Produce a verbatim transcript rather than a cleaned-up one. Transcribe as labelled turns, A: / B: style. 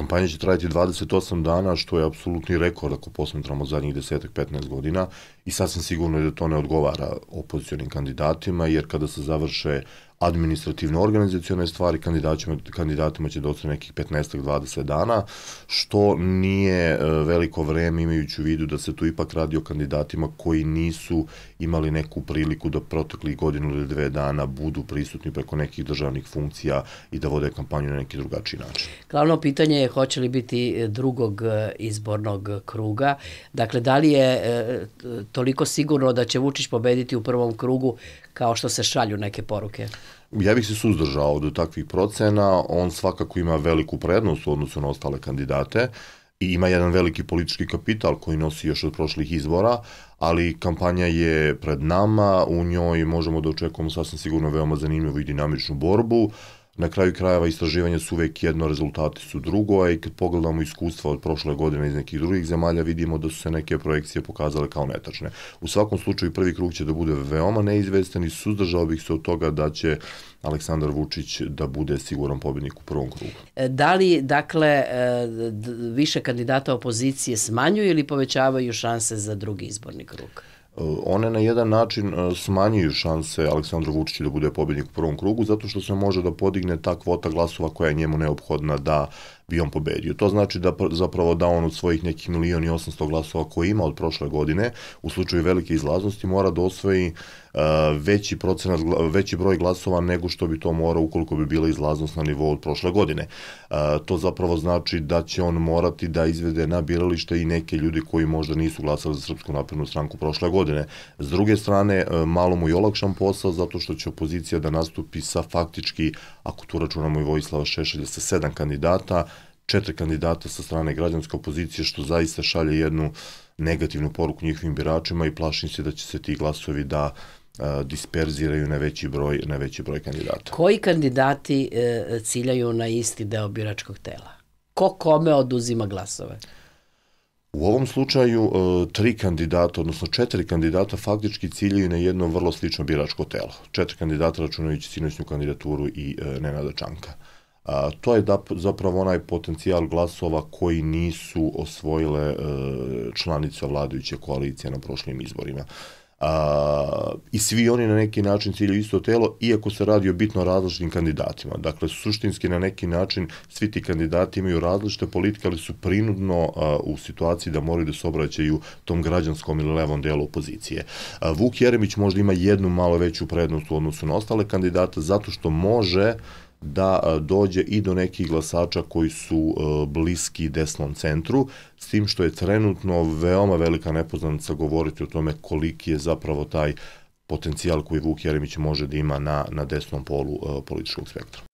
A: kampanja će trajati dvadeset osam dana, što je apsolutni rekord ako posmetramo zadnjih deset do petnaest godina i sasvim sigurno je da to ne odgovara opozicionim kandidatima, jer kada se završe administrativno organizacione stvari, kandidatima, kandidatima će doći nekih petnaest do dvadeset dana, što nije veliko vreme imajući u vidu da se tu ipak radi o kandidatima koji nisu imali neku priliku da proteklih godinu ili dve dana budu prisutni preko nekih državnih funkcija i da vode kampanju na neki drugačiji način.
B: Glavno pitanje je hoće li biti drugog izbornog kruga. Dakle, da li je toliko sigurno da će Vučić pobediti u prvom krugu kao što se šalju neke poruke?
A: Ja bih se suzdržao od takvih procena. On svakako ima veliku prednost u odnosu na ostale kandidate i ima jedan veliki politički kapital koji nosi još od prošlih izbora, ali kampanja je pred nama, u njoj možemo da očekujemo sasvim sigurno veoma zanimljivu i dinamičnu borbu. Na kraju krajeva istraživanja su uvek jedno, rezultati su drugo, a i kad pogledamo iskustva od prošle godine iz nekih drugih zemalja, vidimo da su se neke projekcije pokazale kao netačne. U svakom slučaju prvi krug će da bude veoma neizvestan i suzdržao bih se od toga da će Aleksandar Vučić da bude siguran pobednik u prvom krugu.
B: Da li, dakle, više kandidata opozicije smanjuju ili povećavaju šanse za drugi izborni krug?
A: One na jedan način smanjuju šanse Aleksandru Vučiću da bude pobednik u prvom krugu, zato što se može da podigne ta kvota glasova koja je njemu neophodna da bi on pobedio. To znači da zapravo da on od svojih nekih milion i osamsto glasova koje ima od prošle godine, u slučaju velike izlaznosti, mora da osvoji veći procenat, veći broj glasova nego što bi to morao ukoliko bi bila izlaznost na nivou od prošle godine. To zapravo znači da će on morati da izvede na biralište i neke ljudi koji možda nisu glasali za Srpsku naprednu stranku prošle godine. S druge strane, malo mu je olakšan posao zato što će opozicija da nastupi sa faktički, ako tu računamo i Vojislava Šešelja, sa sedam kandidata, četiri kandidata sa strane građanske opozicije, što zaista šalje jednu negativnu poruku njihovim biračima i plašim se da će se ti glasovi da disperziraju na veći broj, na veći broj kandidata.
B: Koji kandidati ciljaju na isti deo biračkog tela? Ko kome oduzima glasove?
A: U ovom slučaju tri kandidata, odnosno četiri kandidata faktički ciljaju na jedno vrlo slično biračko telo. Četiri kandidata računajući sinoćnu kandidaturu i Nenada Čanka. To je zapravo onaj potencijal glasova koji nisu osvojile članice vladajuće koalicije na prošlim izborima. I svi oni na neki način ciljaju isto telo, iako se radi o bitno različitim kandidatima. Dakle, suštinski na neki način svi ti kandidati imaju različite politike, ali su prinudno u situaciji da moraju da se obraćaju tom građanskom ili levom delu opozicije. Vuk Jeremić možda ima jednu malo veću prednost u odnosu na ostale kandidate, zato što može da dođe i do nekih glasača koji su bliski desnom centru, s tim što je trenutno veoma velika nepoznanica govoriti o tome koliki je zapravo taj potencijal koji Vuk Jeremić može da ima na, na desnom polu političkog spektra.